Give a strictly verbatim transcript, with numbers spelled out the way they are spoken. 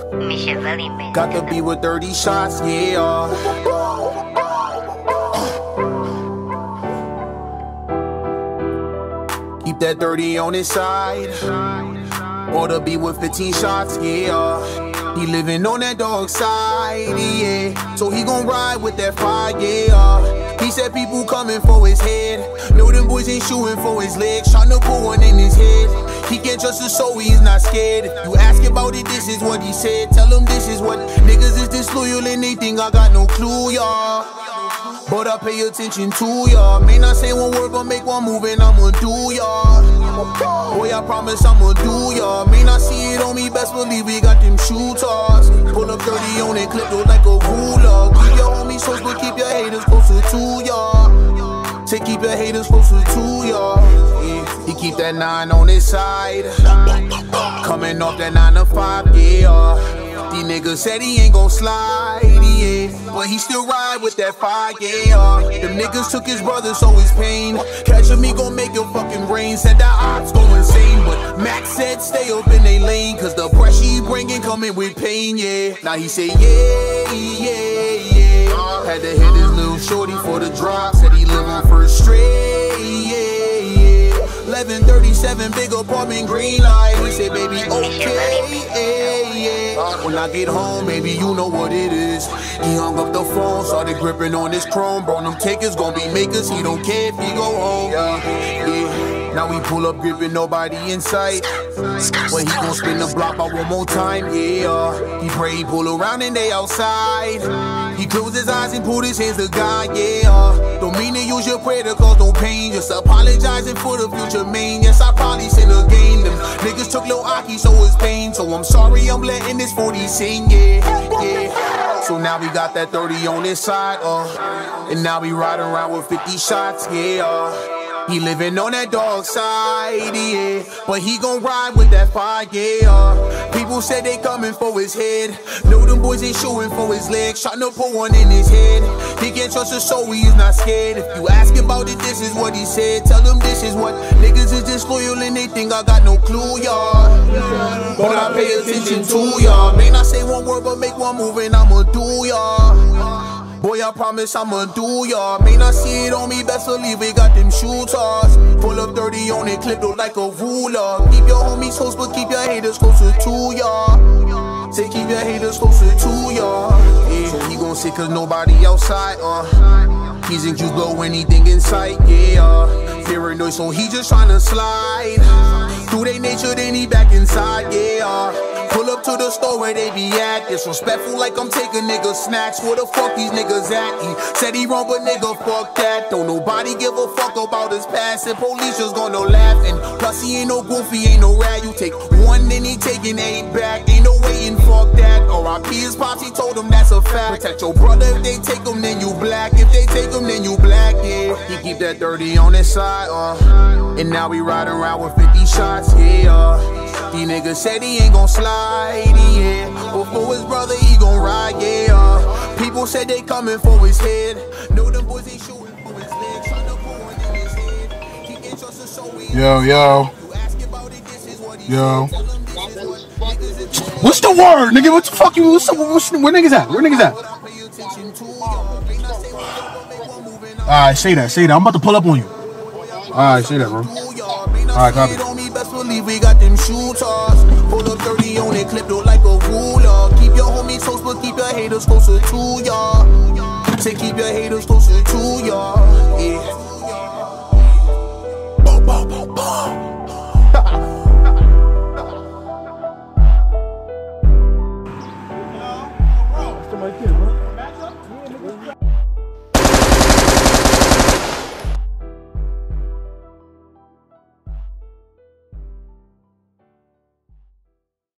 Got the beat with thirty shots, yeah. Keep that thirty on his side. Or the beat with fifteen shots, yeah. He living on that dog side, yeah. So he gon' ride with that fire, yeah. He said people coming for his head. Know them boys ain't shooting for his legs. Tryna put one in his head. He can't trust us, so he's not scared. If you ask about it, this is what he said. Tell him this is what niggas is disloyal and they think I got no clue, y'all. But I pay attention to y'all. May not say one word, but make one move and I'ma do y'all. Boy, I promise I'ma do y'all. May not see it on me, best believe we got them shooters. Pull up thirty on it, clip it like a ruler. Keep your homies close, but keep your haters closer to y'all. Say keep your haters closer to y'all. Yeah. He keep that nine on his side. Coming off that nine to five, yeah. These niggas said he ain't gon' slide, yeah. But he still ride with that fire, yeah. Them niggas took his brother, so his pain. Catching me gon' make it fucking rain. Said the odds go insane, but Max said stay up in they lane. Cause the pressure he bringing coming with pain, yeah. Now he say yeah, yeah, yeah. Had to hit his little shorty for the drop. Said he live on first straight, yeah, yeah. eleven thirty-seven, big apartment, green light. He said baby, okay, yeah, yeah. When I get home, maybe you know what it is. He hung up the phone, started gripping on his chrome. Bro, them takers gon' be makers. He don't care if he go home. Yeah, yeah. Now we pull up, gripping nobody in sight. But he gon' spin the block out one more time, yeah. He pray he pull around and they outside. He close his eyes and put his hands to God, yeah. Don't mean to use your prayer to cause no pain. Just apologizing for the future main. Yes, I probably sin again. Them niggas took Lil Aki, so it's pain. So I'm sorry I'm letting this forty sing, yeah, yeah. So now we got that thirty on his side, uh. And now we riding around with fifty shots, yeah. He living on that dog side, yeah. But he gon' ride with that fire, yeah. People said they coming for his head. Know them boys ain't shooting for his legs. Tryna put one in his head. He can't trust us, so he is not scared. If you ask about it, this is what he said. Tell them this is what niggas is disloyal and they think I got no clue, y'all. But I pay attention to y'all. May not say one word, but make one move and I'ma do y'all. Boy, I promise I'ma do y'all. May not see it on me, best believe we got them shooters. Pull up thirty on it, clip it like a ruler. Keep your homies close, but keep your haters closer to y'all. Say keep your haters closer to y'all. Yeah, so he gon' sit cause nobody outside, uh. He's in juice, blow anything in sight, yeah. Paranoid, so he just tryna slide. Through they nature, then he back inside, yeah. Pull up to the store where they be at. Disrespectful like I'm taking niggas snacks. Where the fuck these niggas at? He said he wrong, but nigga, fuck that. Don't nobody give a fuck about his past. And police just gonna laugh. And plus he ain't no goofy, ain't no rat. You take one, then he taking eight back. Ain't no waiting, fuck that. R I P his pops, he told him that's a fact. Protect your brother, if they take him, then you black. If they take him, then you black, yeah. He keep that thirty on his side, uh. And now we riding around with fifty shots, yeah. These niggas said he ain't gon' slide, yeah. But for his brother, he gon' ride, yeah. People said they coming for his head. Know them boys ain't shooting for his legs. Tryna put one in his head. He can't trust us, so we Yo, yo. Yo. What's the word, nigga? What the fuck you? What's the, what's the, where niggas at? Where niggas at? Alright, say that, say that. I'm about to pull up on you. Alright, say that, bro. Alright, copy. Best believe we got them shooters. Pull up thirty on it, clip it like a ruler. Keep your homies close, but keep your haters closer to y'all. Say keep your haters closer to y'all. Yeah.